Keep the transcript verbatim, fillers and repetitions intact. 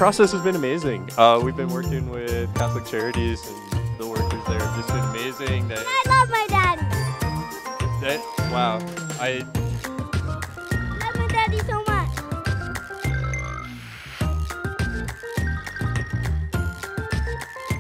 process has been amazing. Uh, we've been working with Catholic Charities, and the workers there have just been amazing. That, I love my daddy. that wow, I